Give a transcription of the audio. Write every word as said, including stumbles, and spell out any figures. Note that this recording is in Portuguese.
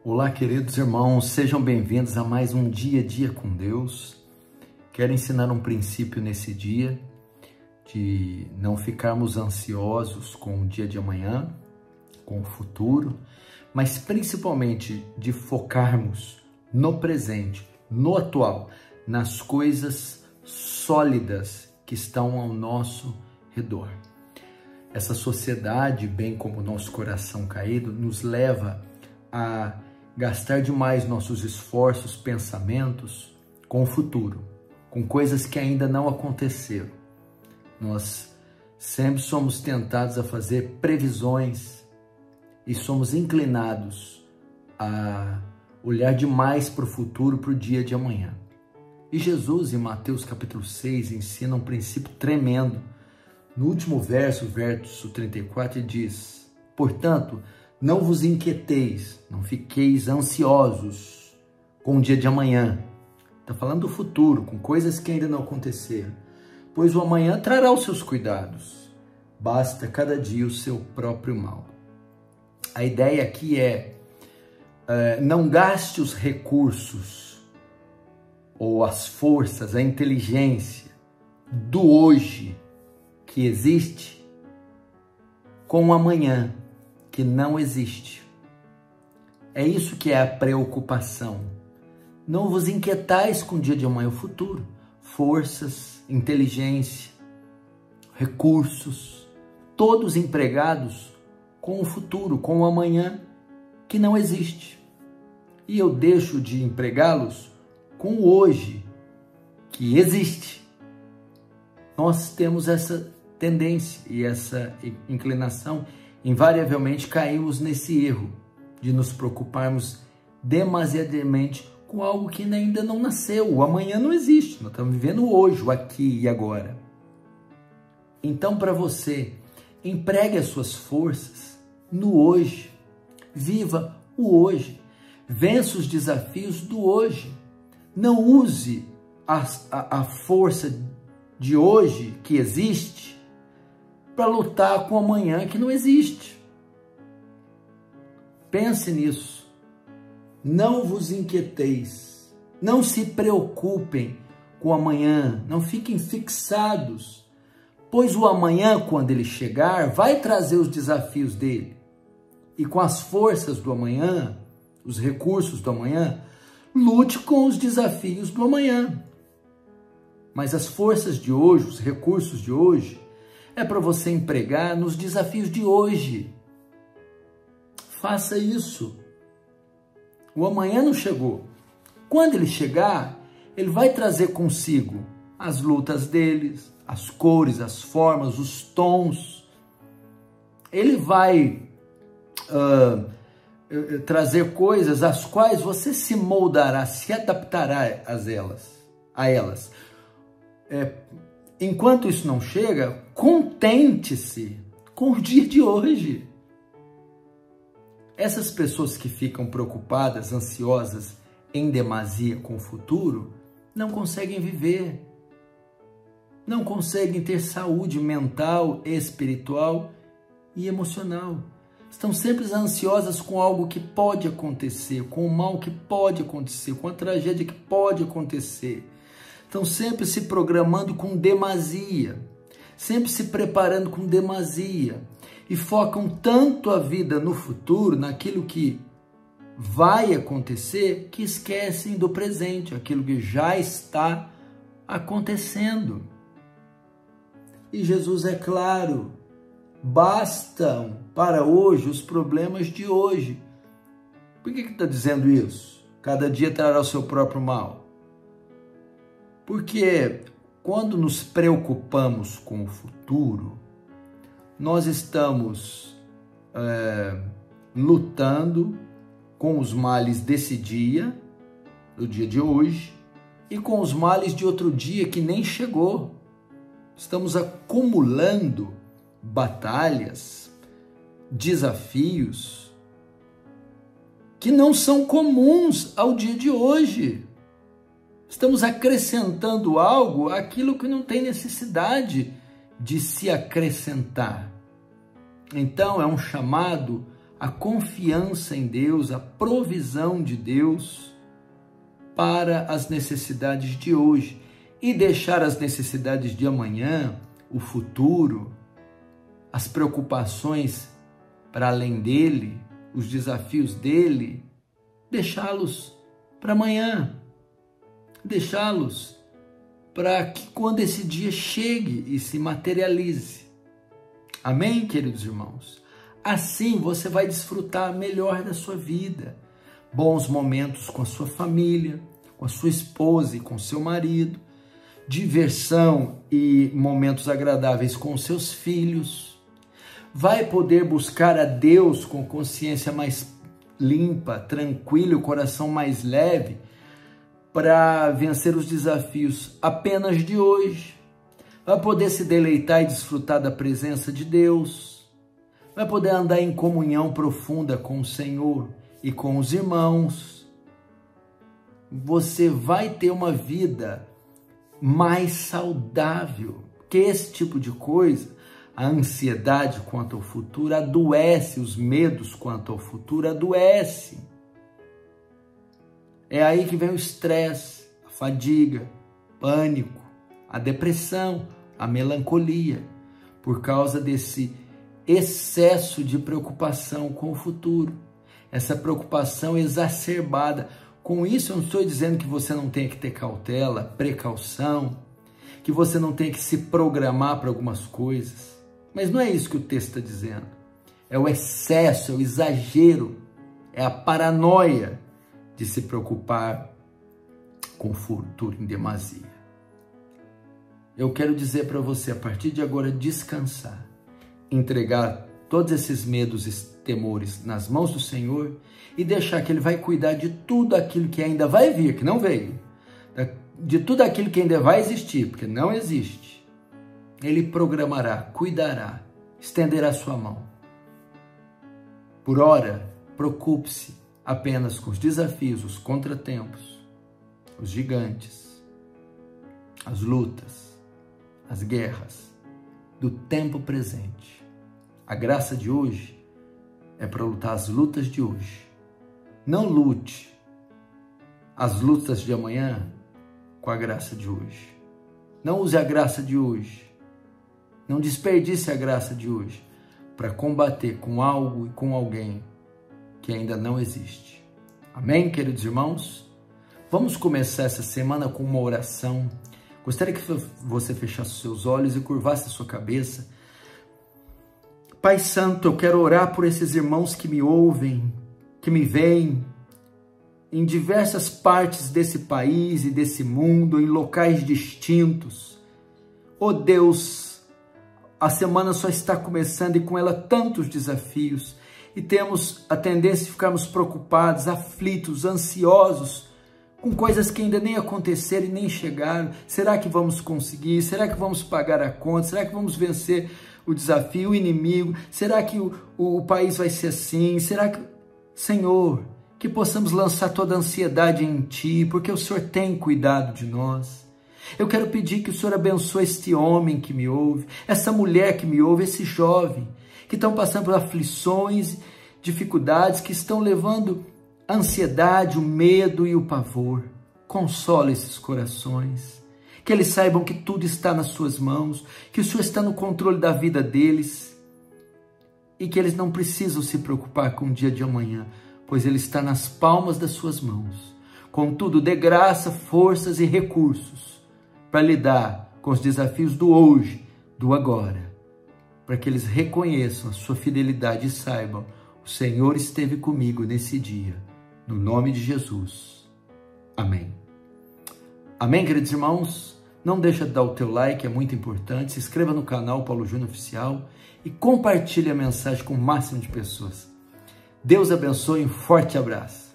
Olá, queridos irmãos, sejam bem-vindos a mais um Dia a Dia com Deus. Quero ensinar um princípio nesse dia de não ficarmos ansiosos com o dia de amanhã, com o futuro, mas principalmente de focarmos no presente, no atual, nas coisas sólidas que estão ao nosso redor. Essa sociedade, bem como o nosso coração caído, nos leva a gastar demais nossos esforços, pensamentos com o futuro, com coisas que ainda não aconteceram. Nós sempre somos tentados a fazer previsões e somos inclinados a olhar demais para o futuro, para o dia de amanhã. E Jesus, em Mateus capítulo seis, ensina um princípio tremendo. No último verso, verso trinta e quatro, ele diz: portanto, não vos inquieteis, não fiqueis ansiosos com o dia de amanhã. Está falando do futuro, com coisas que ainda não aconteceram. Pois o amanhã trará os seus cuidados. Basta cada dia o seu próprio mal. A ideia aqui é, é não gaste os recursos ou as forças, a inteligência do hoje que existe com o amanhã que não existe. É isso que é a preocupação. Não vos inquietais com o dia de amanhã, o futuro. Forças, inteligência, recursos, todos empregados com o futuro, com o amanhã que não existe. E eu deixo de empregá-los com o hoje que existe. Nós temos essa tendência e essa inclinação. Invariavelmente caímos nesse erro de nos preocuparmos demasiadamente com algo que ainda não nasceu. O amanhã não existe, nós estamos vivendo hoje, o aqui e agora. Então, para você, empregue as suas forças no hoje. Viva o hoje. Vença os desafios do hoje. Não use a, a, a força de hoje que existe para lutar com o amanhã que não existe. Pense nisso. Não vos inquieteis. Não se preocupem com o amanhã. Não fiquem fixados. Pois o amanhã, quando ele chegar, vai trazer os desafios dele. E com as forças do amanhã, os recursos do amanhã, lute com os desafios do amanhã. Mas as forças de hoje, os recursos de hoje, é para você empregar nos desafios de hoje. Faça isso. O amanhã não chegou. Quando ele chegar, ele vai trazer consigo as lutas deles, as cores, as formas, os tons. Ele vai uh, trazer coisas às quais você se moldará, se adaptará a elas. A elas. É, enquanto isso não chega, contente-se com o dia de hoje. Essas pessoas que ficam preocupadas, ansiosas em demasia com o futuro, não conseguem viver. Não conseguem ter saúde mental, espiritual e emocional. Estão sempre ansiosas com algo que pode acontecer, com o mal que pode acontecer, com a tragédia que pode acontecer. Estão sempre se programando com demasia, sempre se preparando com demasia e focam tanto a vida no futuro, naquilo que vai acontecer, que esquecem do presente, aquilo que já está acontecendo. E Jesus é claro, bastam para hoje os problemas de hoje. Por que que está dizendo isso? Cada dia trará o seu próprio mal. Porque quando nos preocupamos com o futuro, nós estamos é, lutando com os males desse dia, do dia de hoje, e com os males de outro dia que nem chegou. Estamos acumulando batalhas, desafios que não são comuns ao dia de hoje. Estamos acrescentando algo àquilo que não tem necessidade de se acrescentar. Então, é um chamado a confiança em Deus, a provisão de Deus para as necessidades de hoje e deixar as necessidades de amanhã, o futuro, as preocupações para além dele, os desafios dele, deixá-los para amanhã, deixá-los para que quando esse dia chegue e se materialize. Amém, queridos irmãos? Assim você vai desfrutar melhor da sua vida, bons momentos com a sua família, com a sua esposa e com seu marido, diversão e momentos agradáveis com seus filhos. Vai poder buscar a Deus com consciência mais limpa, tranquila, o coração mais leve, para vencer os desafios apenas de hoje. Vai poder se deleitar e desfrutar da presença de Deus. Vai poder andar em comunhão profunda com o Senhor e com os irmãos. Você vai ter uma vida mais saudável, porque esse tipo de coisa, a ansiedade quanto ao futuro adoece, os medos quanto ao futuro adoece. É aí que vem o estresse, a fadiga, pânico, a depressão, a melancolia, por causa desse excesso de preocupação com o futuro, essa preocupação exacerbada. Com isso, eu não estou dizendo que você não tenha que ter cautela, precaução, que você não tenha que se programar para algumas coisas, mas não é isso que o texto está dizendo. É o excesso, é o exagero, é a paranoia de se preocupar com o futuro em demasia. Eu quero dizer para você, a partir de agora, descansar, entregar todos esses medos e temores nas mãos do Senhor e deixar que Ele vai cuidar de tudo aquilo que ainda vai vir, que não veio, de tudo aquilo que ainda vai existir, porque não existe. Ele programará, cuidará, estenderá sua mão. Por ora, preocupe-se apenas com os desafios, os contratempos, os gigantes, as lutas, as guerras do tempo presente. A graça de hoje é para lutar as lutas de hoje. Não lute as lutas de amanhã com a graça de hoje. Não use a graça de hoje. Não desperdice a graça de hoje para combater com algo e com alguém que ainda não existe. Amém, queridos irmãos? Vamos começar essa semana com uma oração. Gostaria que você fechasse os seus olhos e curvasse a sua cabeça. Pai Santo, eu quero orar por esses irmãos que me ouvem, que me veem em diversas partes desse país e desse mundo, em locais distintos. Oh Deus, a semana só está começando e com ela tantos desafios. E temos a tendência de ficarmos preocupados, aflitos, ansiosos, com coisas que ainda nem aconteceram e nem chegaram. Será que vamos conseguir? Será que vamos pagar a conta? Será que vamos vencer o desafio, o inimigo? Será que o, o, o país vai ser assim? Será que... Senhor, que possamos lançar toda a ansiedade em Ti, porque o Senhor tem cuidado de nós. Eu quero pedir que o Senhor abençoe este homem que me ouve, essa mulher que me ouve, esse jovem, que estão passando por aflições, dificuldades, que estão levando a ansiedade, o medo e o pavor. Consola esses corações, que eles saibam que tudo está nas suas mãos, que o Senhor está no controle da vida deles e que eles não precisam se preocupar com o dia de amanhã, pois Ele está nas palmas das suas mãos. Contudo, dê graça, forças e recursos para lidar com os desafios do hoje, do agora, para que eles reconheçam a sua fidelidade e saibam, o Senhor esteve comigo nesse dia, no nome de Jesus. Amém. Amém, queridos irmãos? Não deixa de dar o teu like, é muito importante. Se inscreva no canal Paulo Júnior Oficial e compartilhe a mensagem com o máximo de pessoas. Deus abençoe, um forte abraço.